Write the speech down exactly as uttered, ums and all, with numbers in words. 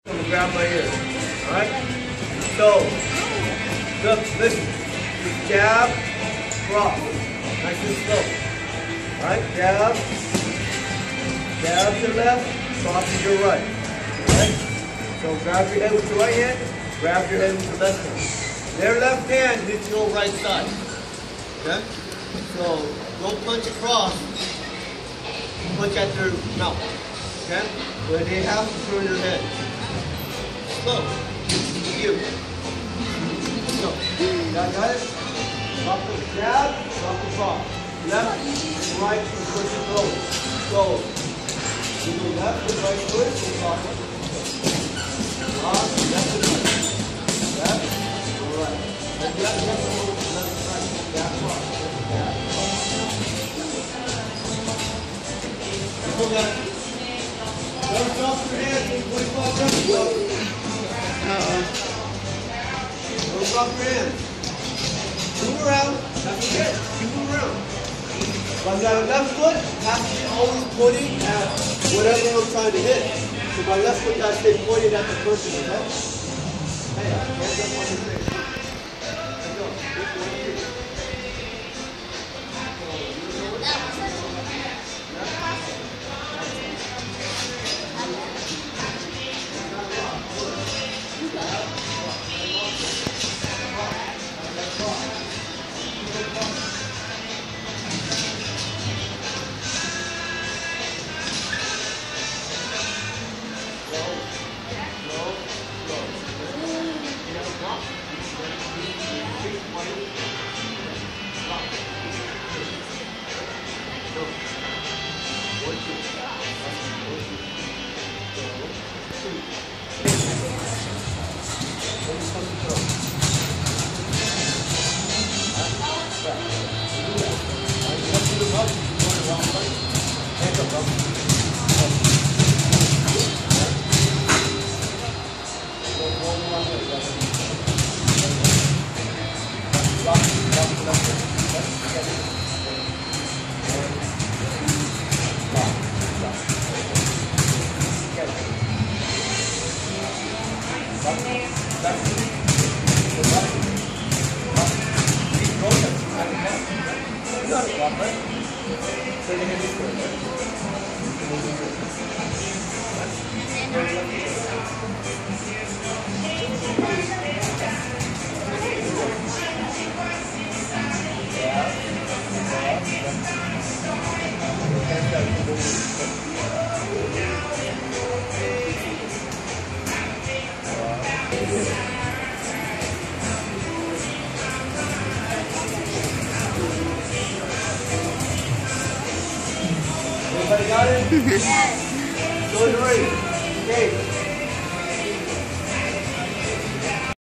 I'm gonna grab my ear. Alright? So, look, listen. Just jab, cross. Nice and slow. Alright? Jab. Jab to the left, cross to your right. Alright? So grab your head with your right hand, grab your head with your left hand. Their left hand hits your right side. Okay? So don't punch across, punch at their mouth. Okay? Where they have to turn their head. Slow. You. So, got, got it? Drop the jab, drop the cross. Left and right and push and throw. So, you go left and right foot, and cross it. Cross, left and right. Left and right. And left, left, left and right. Jab, cross. Jab, cross. Go left. Don't drop your hands in twenty-five reps. Uh-oh. Don't drop your hands. Move around. That's it. You move around. But my left foot has to be always pointing at whatever I'm trying to hit. So my left foot has to stay pointed at the person, okay? Hey, hands up on your face. Let's go. Everybody got it? Yes.